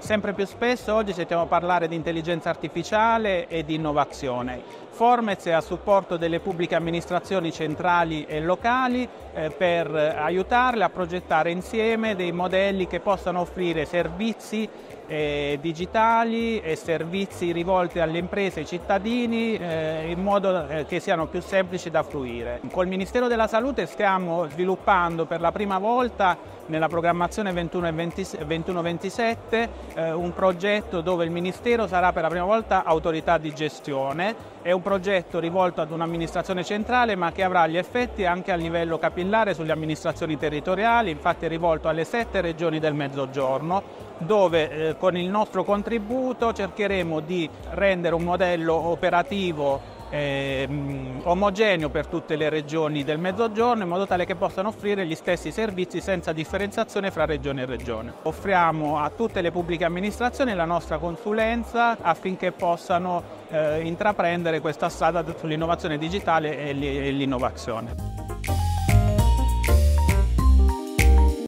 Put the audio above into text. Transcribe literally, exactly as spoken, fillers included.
Sempre più spesso oggi sentiamo parlare di intelligenza artificiale e di innovazione. Formez è a supporto delle pubbliche amministrazioni centrali e locali eh, per aiutarle a progettare insieme dei modelli che possano offrire servizi eh, digitali e servizi rivolti alle imprese e ai cittadini eh, in modo eh, che siano più semplici da fruire. Col Ministero della Salute stiamo sviluppando per la prima volta nella programmazione ventuno ventisette eh, un progetto dove il Ministero sarà per la prima volta autorità di gestione. È un progetto rivolto ad un'amministrazione centrale ma che avrà gli effetti anche a livello capillare sulle amministrazioni territoriali, infatti è rivolto alle sette regioni del Mezzogiorno dove eh, con il nostro contributo cercheremo di rendere un modello operativo Eh, omogeneo per tutte le regioni del Mezzogiorno in modo tale che possano offrire gli stessi servizi senza differenziazione fra regione e regione. Offriamo a tutte le pubbliche amministrazioni la nostra consulenza affinché possano eh, intraprendere questa strada sull'innovazione digitale e l'innovazione.